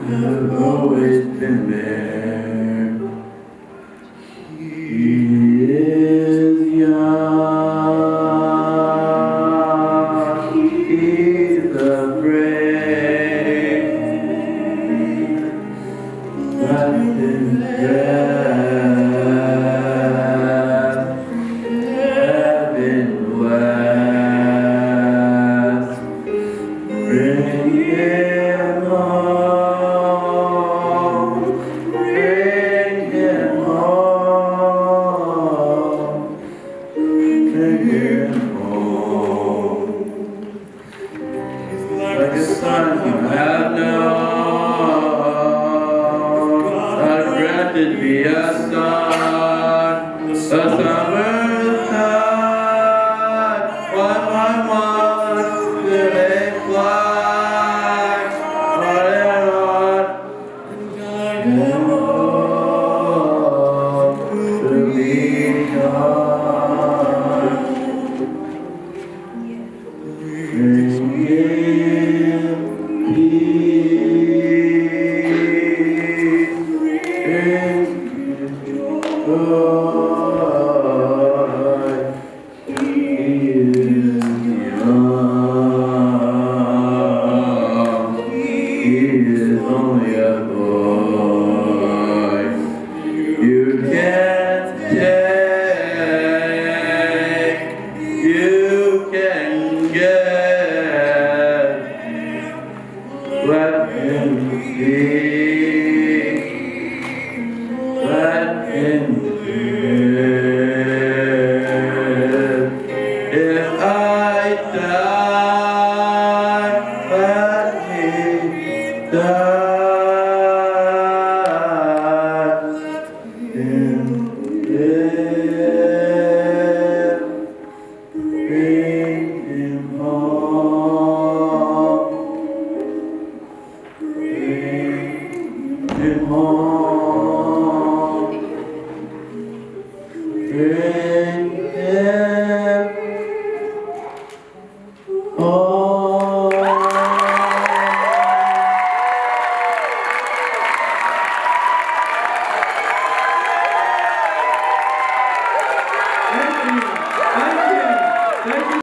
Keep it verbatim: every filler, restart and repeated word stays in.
have always been there. He is young, he's afraid, but his breath have been blessed. Bring him home, bring him home, bring him home. He's like a son you have known, God granted me a son, a summer's night, one by one, till they fly, on and on, and home to be gone. Bring him peace, bring him joy. He is young, he is only a boy. You can't take, you can get. Let him speak, let him live. If I die, let me die. Let him live. Bring him home. Bring him home. Bring him home. Thank you.